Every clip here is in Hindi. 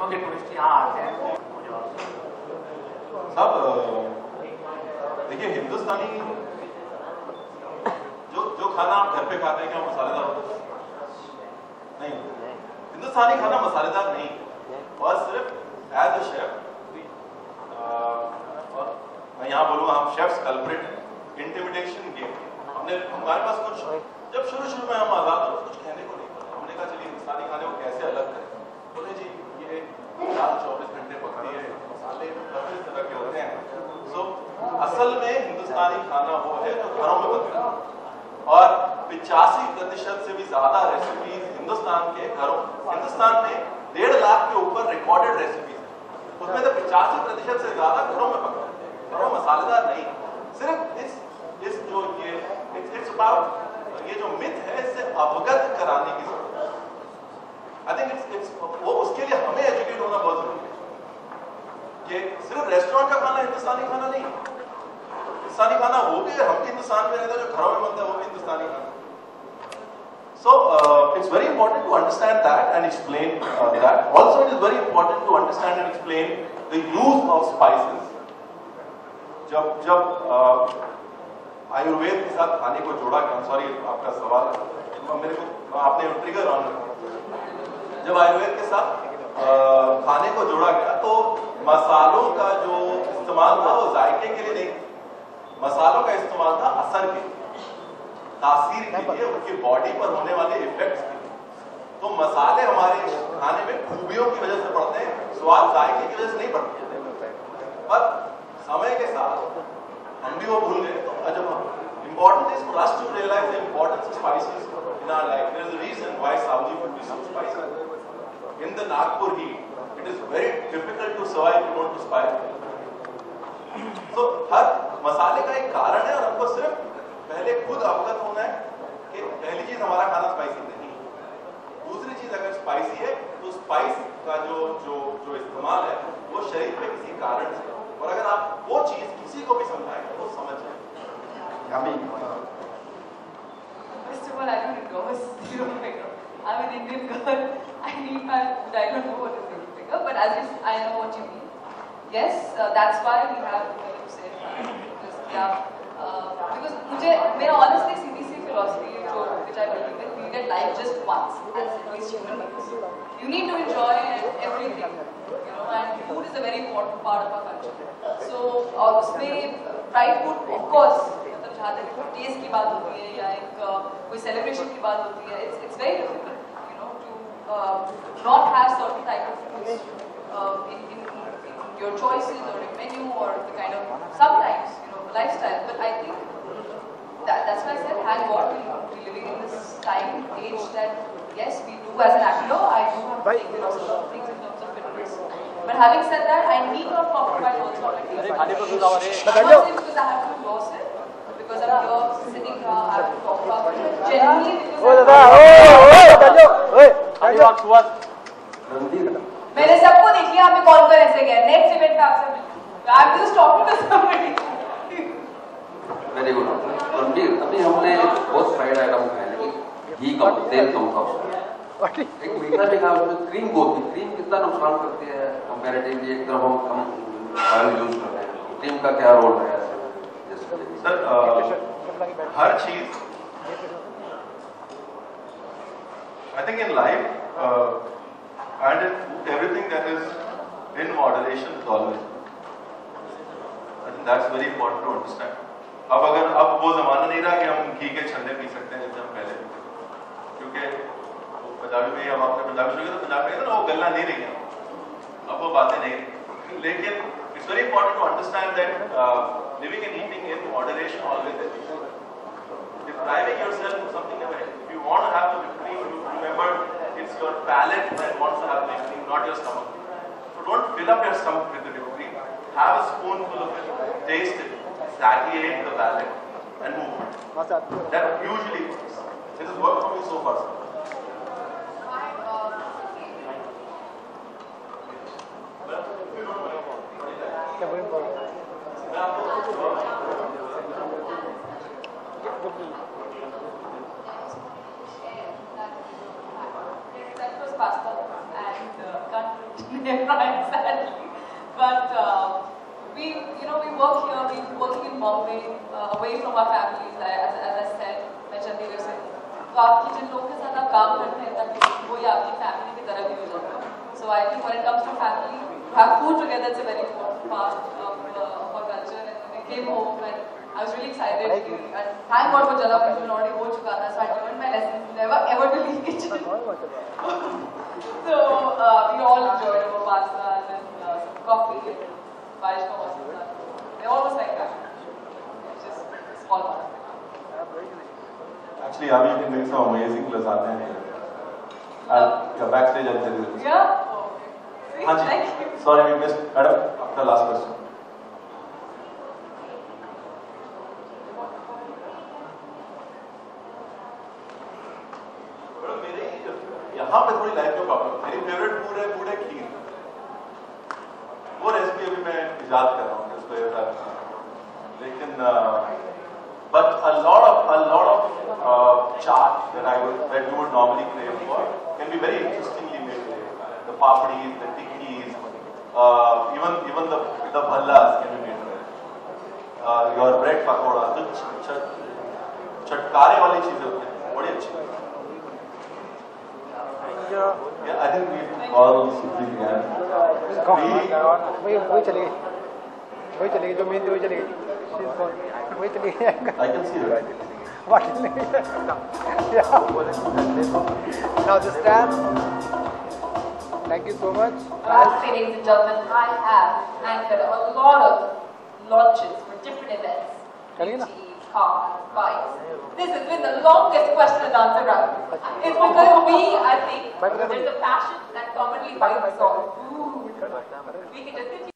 ओके टूरिस्ट यहाँ आते हैं सब देखिए हिंदुस्तानी जो खाना आप घर पे खाते हैं क्या मसालेदार होता है? नहीं, हिंदुस्तानी खाना मसालेदार नहीं, और सिर्फ एज अ शेफ, और मैं यहाँ बोलूँगा हम शेफ्स कल्प्रिट हैं, इंटिमिडेशन गेम। हमारे पास कुछ जब शुरू में हम आजाद हो कुछ कहने को नहीं पड़ा, हमने कहा चलिए हिंदुस्तानी खाने को कैसे अलग करें। बोले जी ये दाल 24 घंटे पकती है, मसाले 25 तरह के होते हैं। सो असल में हिंदुस्तानी खाना वो है जो घरों में बनता है, और 85% से भी ज्यादा रेसिपीज हिंदुस्तान में 1.5 लाख के ऊपर रिकॉर्डेड रेसिपीज है, उसमें तो 85% से ज्यादा घरों में बनता है, घरों मसालेदार नहीं। सिर्फ इस जो इट्स अबाउट ये जो मिथ है इससे अवगत कराने की जरूरत है। आई थिंक इट्स वो उसके लिए हमें एजुकेट होना बहुत जरूरी है कि सिर्फ रेस्टोरेंट का खाना हिंदुस्तानी खाना नहीं, हिंदुस्तानी खाना वो भी हम हिंदुस्तान में रहते हैं, जो घरों में बनता है वो भी हिंदुस्तानी खाना। So it's very important to understand that and explain that. Also, it is very important to understand and explain the use of spices. जब आयुर्वेद के साथ खाने को जोड़ा गया, सॉरी आपका सवाल मेरे को आपने ट्रिगर ऑन, जब आयुर्वेद के साथ खाने को जोड़ा गया तो मसालों का जो इस्तेमाल था वो जायके के लिए नहीं, मसालों का इस्तेमाल था असर के लिए, तासीर के लिए, उनकी बॉडी पर होने वाले इफेक्ट्स के लिए। तो मसाले हमारे खाने में खूबियों की वजह से पड़ते हैं, स्वाद जायके की वजह से नहीं पड़ते। पर समय के साथ हम भी वो भूल गए। तो जब important is for us to realize the importance of spices in our life. There is a reason why Saudi food is so spicy. In the Nagpur heat, it is very difficult to survive if you don't do spice. So हर मसाले का एक कारण है, और हमको सिर्फ पहले खुद अवगत होना है कि पहली चीज हमारा खाना स्पाइसी नहीं है, दूसरी चीज अगर स्पाइसी है तो स्पाइस का जो इस्तेमाल है वो शरीर पे किसी कारण से, और अगर आप वो चीज किसी को भी समझाएंगे तो समझ जाएंगे। Yami. First of all, I don't endorse zero figure. I'm an Indian girl. I need my food. I don't know what is zero figure, but I know what you mean. Yes, that's why we have, like you said, because मेरा honestly CBC philosophy which I believe in, we get life just once as at least human beings. You need to enjoy everything, and food is a very important part of our culture. So उसमें fried food, of course, मतलब जहाँ तक टेस्ट की बात होती है या एक कोई सेलिब्रेशन की बात होती है, it's very difficult, to not have certain type of foods in your choices or your menu or the kind of sometimes lifestyle. But I think that's why I said, thank God we're living in this time age that yes, we do as an actor, I do have to take care of certain things in terms of fitness. But having said that, I need not compromise also on my taste. I'm not saying because I have to endorse it, because I'm here sitting here, I have to talk about it. Genuinely because मैंने सबको देख लिया, हमें कॉल कर ऐसे गया नेक्स्ट इवेंट पे आपसे मिलूंगा। I'm just talking to somebody. Very good. Ranveer, अभी हमने बहुत फ्राइड आइटम खाए लेकिन घी कम, तेल कम था उसमें, एक मीठा भी खाया उसमें, क्रीम बहुत थी। क्रीम कितना नुकसान करती है कंपैरेटिवली, एक तरफ हम कम ऑयल यूज करते हैं, क्रीम का क्या रोल है ऐसे? सर हर चीज I think in life and everything that is in moderation is always. I think that's very important to understand. अब वो जमाना नहीं रहा कि हम घी के छन्ने पी सकते हैं जैसे हम पहले पीते थे, क्योंकि पंजाबी में अब आपने पंजाबी सुनी तो पंजाबी में वो गल्ला नहीं रही, अब वो बातें नहीं रही। लेकिन it's very important to understand that living and eating in moderation always is. Depriving yourself of something never ends. If you want to have the victory, you remember it's your palate that wants to have the victory, not your stomach. So don't fill up your stomach with the victory. Have a spoonful of it, taste it, satiate the palate, and move on. That usually works. This has worked for me so far. That was pasta and sadly. But we work here. We're working in Bombay, away from our families. As I said, मैं चंडीगढ़ से हूँ. तो आपकी जिन लोगों के साथ आप काम करते हैं, ताकि वो ही आपकी फैमिली की तरह भी हो जाता है. So I think when it comes to family, to have food together is a very important part of our culture. And when I came home, and I was really excited. And thank God for Jala Panchami already हो चुका था, so I learned my lesson never ever to leave kitchen. So we all enjoyed our pasta and then some coffee and Vaishnav was with us. They always like that. It's just a small part. Actually, Yami, you can make some amazing lasagna here. Backstage, I'll tell you this. Yeah? Okay. Haan ji. Thank you. Sorry, we missed. Madam, after last question. यहाँ पे थोड़ी लाइफ में प्रॉब्लम. मेरी फेवरेट फूड है खीर. वो रेसिपी अभी मैं इजाद कर रहा हूँ कि उसको ये लेकिन but a lot of chaat that you would normally crave for can be very interestingly made. The papadis, the tikkis, even the bhallas can be made there. Your bread pakoda, जो चटकारे वाली चीजें होती हैं, बड़ी अच्छी. Yeah, I think we all simply began. वही चलेगी जो मेन वही चलेगी. वही चलेगी. I can see that. What? Yeah. Now just stand. Thank you so much. Ladies and gentlemen, I have anchored a lot of launches for different events. Beauty, cars, bikes. This has been the longest question and answer round. It's because I think, there's a passion that commonly binds all. We can just continue.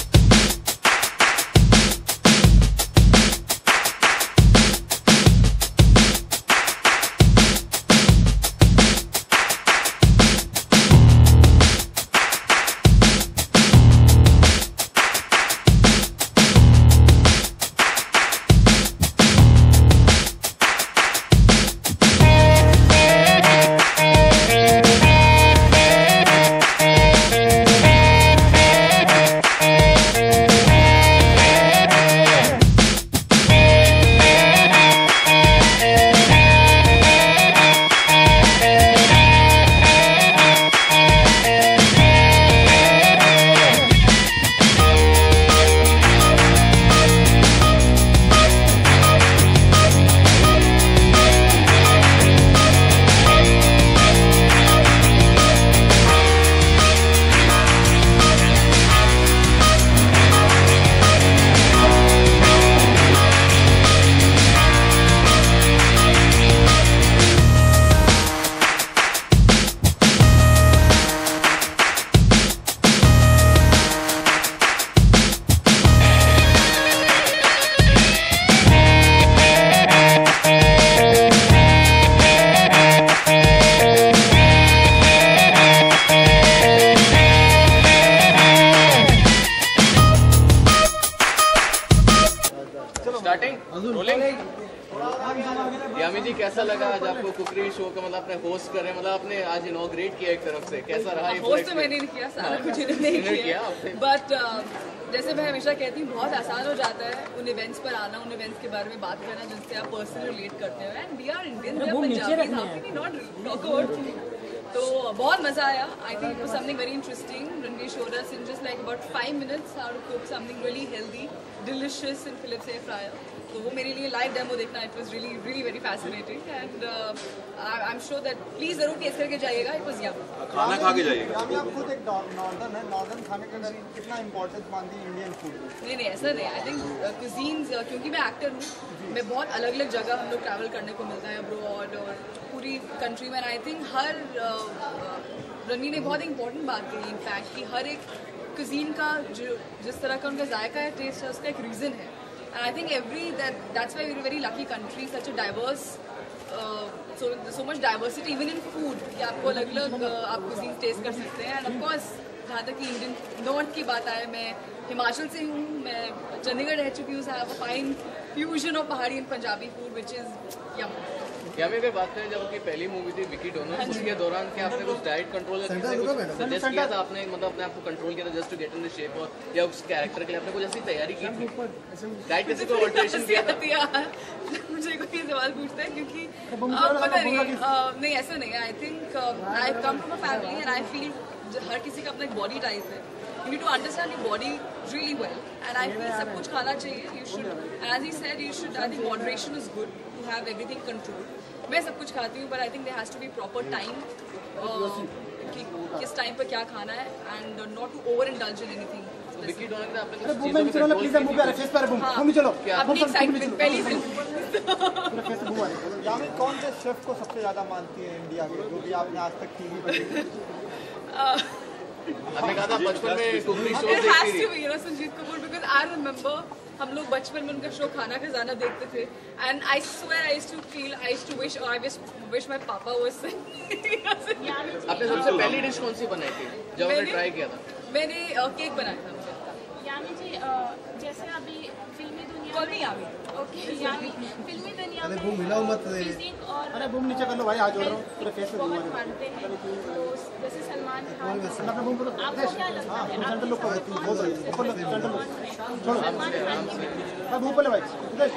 यामी जी कैसा लगा आज आपको कुकरी शो का, मतलब आपने होस्ट कर रहे हैं, मतलब आपने आज इनॉग्रेट किया एक तरफ से, कैसा रहा? होस्ट तो मैंने नहीं किया, सारा कुछ इन्होंने किया, बट जैसे मैं हमेशा कहती हूँ बहुत आसान हो जाता है उन इवेंट्स पर आना, उन इवेंट्स के बारे में बात करना जिनसे आप पर्सनली रिलेट करते हो. And we are Indian, we are Punjabi, how can we not talk about. तो बहुत मजा आया. I think it was something very interesting. Ranveer showed us in just like about 5 minutes how to cook something really healthy, delicious in Philips air fryer. तो वो मेरे लिए लाइव डेमो देखना, it was really really very fascinating. And I am sure that please जरूर टेस्ट करके जाइएगा. It was yum. खाना खा के जाइएगा. यामी आप खुद एक नॉर्दर्न है, नॉर्दर्न खाने के अंदर कितना इंपॉर्टेंस मानती है इंडियन फूड? नहीं ऐसा नहीं. आई थिंक कुजीन्स, क्योंकि मैं एक्टर हूँ, मैं बहुत अलग अलग जगह हम लोग ट्रैवल करने को मिलता है अब्रॉड और पूरी कंट्री में. आई थिंक हर रणवीर ने बहुत इंपॉर्टेंट बात कही इनफैक्ट कि हर एक कुजीन का जो जिस तरह का उनका जायका है, टेस्ट है, उसका एक रीज़न है. And I think that's why we're a very lucky country, such a diverse, so much diversity even in food. कि आपको अलग-अलग आप cuisine taste कर सकते हैं. And of course, जहाँ तक कि Indian North की बात आए, मैं हिमाचल से हूँ, मैं चंडीगढ़ रह चुकी हूँ. So I have a fine fusion of Pahari and Punjabi food, which is yum. यामी अगर बात करें जब आपकी पहली मूवी थी विकी डोनर, उसके दौरान क्या आपने कुछ डाइट कंट्रोल सजेस्ट किया था? आपने मतलब अपने आप को कंट्रोल किया था just to get in the shape, और या उस कैरेक्टर के लिए आपने कुछ ऐसी तैयारी की थी? डाइट कैसे कोई ऑल्टरेशन किया था? मुझे कोई सवाल पूछता है क्योंकि पता नहीं ऐसा नहीं है। I think I come from a family and I feel हर किसी का अपना एक बॉडी टाइप है। You need to understand your body really well, and I feel सब कुछ खाना चाहिए. You should, as he said, you should. I think moderation is good to have everything controlled. मैं सब कुछ खाती हूँ, but I think there has to be proper time. कि किस टाइम पर क्या खाना है, and not to overindulge in anything. Vicky Donor ने आपने कुछ चीजों में कंट्रोल किया? अपनी एक्साइटमेंट पहली फिल्म। यामी कौन से शेफ को सबसे ज्यादा मानती है इंडिया के, जो भी आपने आज तक टीवी पर आपने कहा था बचपन में कुकिंग शो It has देखती to थी। be, Sanjeev Kapoor, because I remember हम लोग बचपन में उनका शो खाना खजाना देखते थे, and I swear I used to wish my papa was आपने सबसे पहली डिश कौन सी बनाई थी जब आपने ट्राई किया था? मैंने केक बनाया था। यामी जी, जैसे अभी फिल्मी दुनिया कॉल मी यामी। ओके यामी, फिल्मी दुनिया में फिजिक और अरे बूम नीचे कर लो भाई, आज जोड़ रहा हूँ पूरे फेस पे बहुत मानते हैं, तो जैसे सलमान खान, आपको क्या लगता है? सेंटर लुक ऊपर सेंटर लुक छोड़ो सलमान खान की भाई मुंह पे ले भाई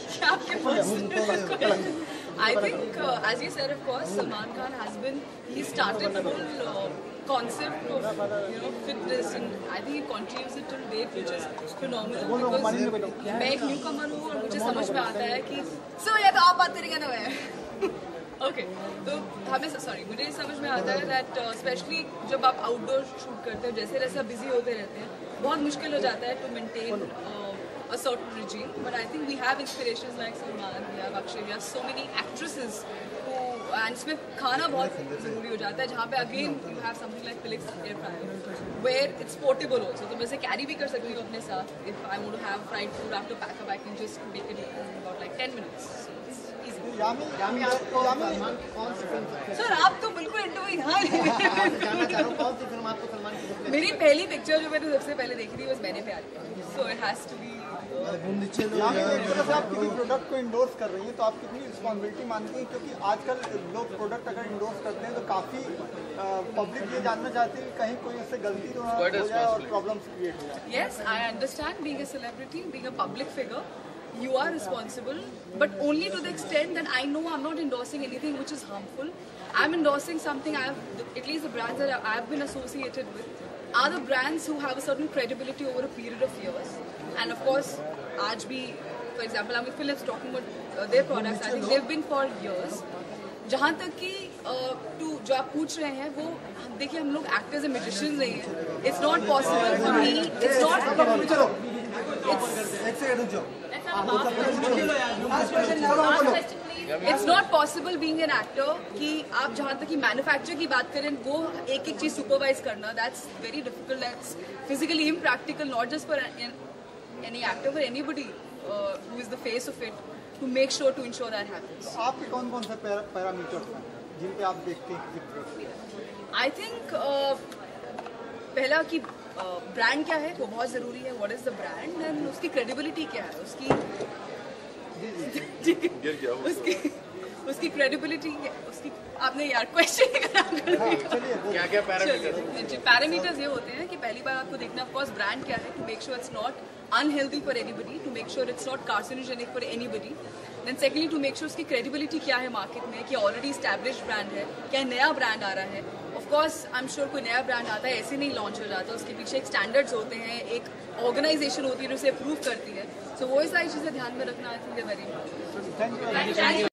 I think, as you said, of course, Salman Khan has been. He started the whole concept of fitness, and I think he continues it till date, which is phenomenal. Because मैं एक न्यूकमर हूँ और मुझे समझ में आता है कि ये तो आप बात करेंगे ना मैं ओके तो हमें मुझे समझ में आता है दैट स्पेशली जब आप आउटडोर शूट करते हो, जैसे जैसे बिजी होते रहते हैं, बहुत मुश्किल हो जाता है to maintain a certain regime. But I think we have inspirations like Salman, we have Akshay, we have so many actresses who, and इसमें खाना बहुत ज़रूरी हो जाता है, जहाँ पे again you have something like Felix air fryer, where it's portable also. तो मैं इसे carry भी कर सकती हूँ अपने साथ. If I want to have fried food, I have to pack up, I can just make it in about like 10 minutes. So it's easy. यामी आपको सलमान की कौन सी फिल्म Sir, आप तो बिल्कुल इंटरव्यू यहाँ जानना चाह रहा हूँ, कौन सी फिल्म आपको सलमान की मेरी पहली पिक्चर जो मैंने सबसे पहले देखी थी, was मैंने प्यार किया. So it has to be. यामी एक तरह से आप किसी प्रोडक्ट को इंडोर्स कर रही हैं, तो आप कितनी रिस्पॉन्सिबिलिटी मानती हैं? क्योंकि आजकल लोग प्रोडक्ट अगर इंडोर्स करते हैं तो काफ़ी पब्लिक ये जानना चाहती है कि कहीं कोई उससे गलती तो ना हो जाए और प्रॉब्लम्स क्रिएट हो जाए. Yes, I understand being a celebrity, being a public figure, you are responsible, but only to the extent that I know I'm not endorsing anything which is harmful. I'm endorsing something at least the brands that I've been associated with are the brands who have a certain credibility over a period of years. And of course, आज भी, for example, I'm with Philips talking about their products. I think they've been for years. जहाँ तक कि जो आप पूछ रहे हैं वो देखिए, हम लोग एक्टर्स एंड म्यूजिशियंस नहीं हैं. It's not possible for me. It's not possible being an actor कि आप जहाँ तक कि मैन्युफैक्चर की बात करें, वो एक एक चीज़ सुपरवाइज करना, that's very difficult. That's physically impractical, not just for any actor, but anybody who is the face of it, to make sure to ensure that happens. तो आपके कौन-कौन से पैरामीटर्स हैं जिन पे आप देखते हैं? I think पहला कि ब्रांड क्या है वो बहुत ज़रूरी है. What is the brand and उसकी credibility क्या है, उसकी क्रेडिबिलिटी, उसकी आपने यार क्वेश्चन क्या क्या पैरामीटर्स ये होते हैं कि पहली बार आपको देखना ऑफ कोर्स ब्रांड क्या है, to make sure it's not unhealthy for anybody, to make sure it's not carcinogenic for anybody. Then secondly to make sure उसकी क्रेडिबिलिटी क्या है मार्केट में, कि ऑलरेडी स्टैब्लिश्ड ब्रांड है, क्या नया ब्रांड आ रहा है. Of course I am sure कोई नया ब्रांड आता है ऐसे नहीं लॉन्च हो जाता, उसके पीछे एक स्टैंडर्ड्स होते हैं, एक ऑर्गेनाइजेशन होती है जो उसे अप्रूव करती है. सो वो सारी चीज़ें ध्यान में रखना I think very important. Thank you.